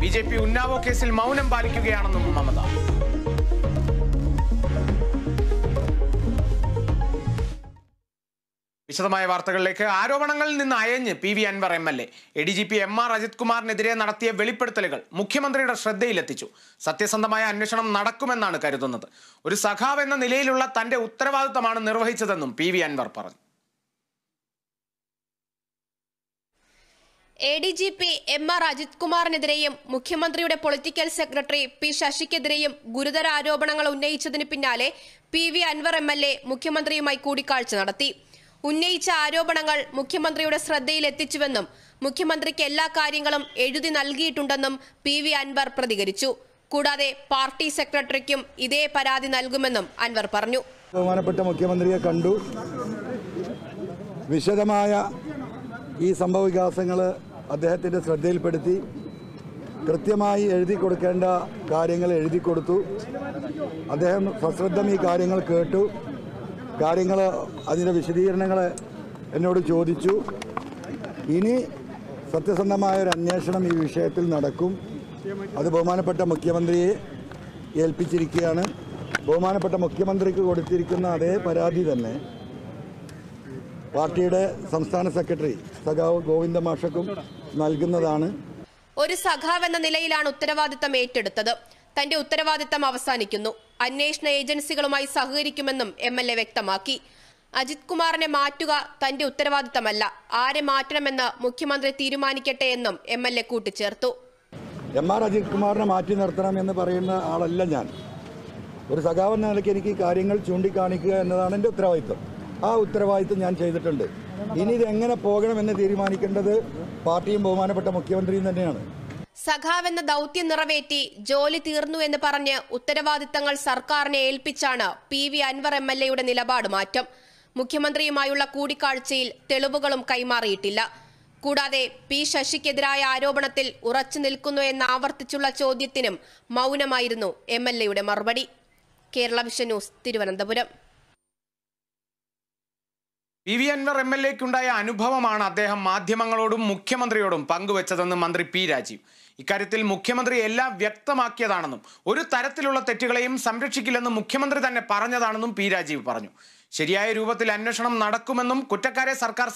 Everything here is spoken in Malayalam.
BJP ഉന്നാവോ കേസിൽ മൗനം പാലിക്കുകയാണെന്നും മമത. വിശദമായ വാർത്തകളിലേക്ക്. ആരോപണങ്ങളിൽ നിന്ന് അയഞ്ഞ് PV Anwar MLA ADGP MR Ajith കുമാറിനെതിരെ നടത്തിയ വെളിപ്പെടുത്തലുകൾ മുഖ്യമന്ത്രിയുടെ ശ്രദ്ധയിലെത്തിച്ചു. സത്യസന്ധമായ അന്വേഷണം നടക്കുമെന്നാണ് കരുതുന്നത്. ഒരു സഖാവ് എന്ന നിലയിലുള്ള തന്റെ ഉത്തരവാദിത്തമാണ് നിർവഹിച്ചതെന്നും PV അൻവർ പറഞ്ഞു. ADGP MR അജിത് കുമാറിനെതിരെയും മുഖ്യമന്ത്രിയുടെ പൊളിറ്റിക്കൽ സെക്രട്ടറി P ശശിക്കെതിരെയും ഗുരുതര ആരോപണങ്ങൾ ഉന്നയിച്ചതിന് പിന്നാലെ PV അൻവർ MLA മുഖ്യമന്ത്രിയുമായി കൂടിക്കാഴ്ച നടത്തി. ഉന്നയിച്ച ആരോപണങ്ങൾ മുഖ്യമന്ത്രിയുടെ ശ്രദ്ധയിലെത്തിച്ചുവെന്നും മുഖ്യമന്ത്രിക്ക് എല്ലാ കാര്യങ്ങളും എഴുതി നൽകിയിട്ടുണ്ടെന്നും PV അൻവർ പ്രതികരിച്ചു. കൂടാതെ പാർട്ടി സെക്രട്ടറിക്കും ഇതേ പരാതി നൽകുമെന്നും അൻവർ പറഞ്ഞു. ബഹുമാനപ്പെട്ട മുഖ്യമന്ത്രിയെ കണ്ടു. വിശദമായ ഈ സംഭവ വികാസങ്ങൾ അദ്ദേഹത്തിൻ്റെ ശ്രദ്ധയിൽപ്പെടുത്തി. കൃത്യമായി എഴുതി കൊടുക്കേണ്ട കാര്യങ്ങൾ എഴുതി കൊടുത്തു. അദ്ദേഹം സശ്രദ്ധം ഈ കാര്യങ്ങൾ കേട്ടു. കാര്യങ്ങൾ അതിൻ്റെ വിശദീകരണങ്ങൾ എന്നോട് ചോദിച്ചു. ഇനി സത്യസന്ധമായ ഒരു അന്വേഷണം ഈ വിഷയത്തിൽ നടക്കും. അത് ബഹുമാനപ്പെട്ട മുഖ്യമന്ത്രിയെ ഏൽപ്പിച്ചിരിക്കുകയാണ്. ബഹുമാനപ്പെട്ട മുഖ്യമന്ത്രിക്ക് കൊടുത്തിരിക്കുന്ന അതേ പരാതി തന്നെ പാർട്ടിയുടെ സംസ്ഥാന സെക്രട്ടറി സഖാവ് ഗോവിന്ദ മാഷക്കും നൽകുന്നതാണ്. ഒരു സഖാവ് എന്ന നിലയിലാണ് ഉത്തരവാദിത്തം ഏറ്റെടുത്തത്. തന്റെ ഉത്തരവാദിത്തം അവസാനിക്കുന്നു. അന്വേഷണ ഏജൻസികളുമായി സഹകരിക്കുമെന്നും MLA വ്യക്തമാക്കി. അജിത് കുമാറിനെ മാറ്റുക തന്റെ ഉത്തരവാദിത്തമല്ല, ആരെ മാറ്റണമെന്ന് മുഖ്യമന്ത്രി തീരുമാനിക്കട്ടെ എന്നും MLA കൂട്ടിച്ചേർത്തു. MR അജിത് കുമാറിനെ മാറ്റി നിർത്തണം എന്ന് പറയുന്ന ആളല്ല ഞാൻ. ഒരു സഖാവ് എന്ന നിലയ്ക്ക് എനിക്ക് കാര്യങ്ങൾ ചൂണ്ടിക്കാണിക്കുക എന്നതാണ് എൻ്റെ ഉത്തരവാദിത്തം. ആ ഉത്തരവാദിത്തം ഞാൻ ചെയ്തിട്ടുണ്ട്. ഇനി ഇതെങ്ങനെ പോകണമെന്ന് തീരുമാനിക്കേണ്ടത് പാർട്ടിയും ബഹുമാനപ്പെട്ട മുഖ്യമന്ത്രിയും തന്നെയാണ്. സഖാവ് എന്ന ദൗത്യം നിറവേറ്റി ജോലി തീർന്നു എന്ന് പറഞ്ഞ് ഉത്തരവാദിത്തങ്ങൾ സർക്കാരിനെ ഏൽപ്പിച്ചാണ് PV അൻവർ MLAയുടെ നിലപാട് മാറ്റം. മുഖ്യമന്ത്രിയുമായുള്ള കൂടിക്കാഴ്ചയിൽ തെളിവുകളും കൈമാറിയിട്ടില്ല. കൂടാതെ P ശശിക്കെതിരായ ആരോപണത്തിൽ ഉറച്ചു നിൽക്കുന്നു എന്ന് ആവർത്തിച്ചുള്ള ചോദ്യത്തിനും മൗനമായിരുന്നു MLAയുടെ മറുപടി. Kerala vision news, Thiruvananthapuram. PV Anvar MLAക്കുണ്ടായ അനുഭവമാണ് അദ്ദേഹം മാധ്യമങ്ങളോടും മുഖ്യമന്ത്രിയോടും പങ്കുവച്ചതെന്ന് മന്ത്രി P രാജീവ്. ഇക്കാര്യത്തിൽ മുഖ്യമന്ത്രി എല്ലാം വ്യക്തമാക്കിയതാണെന്നും ഒരു തരത്തിലുള്ള തെറ്റുകളെയും സംരക്ഷിക്കില്ലെന്നും മുഖ്യമന്ത്രി തന്നെ പറഞ്ഞതാണെന്നും P രാജീവ് പറഞ്ഞു. ശരിയായ രൂപത്തിൽ അന്വേഷണം നടക്കുമെന്നും കുറ്റക്കാരെ സർക്കാർ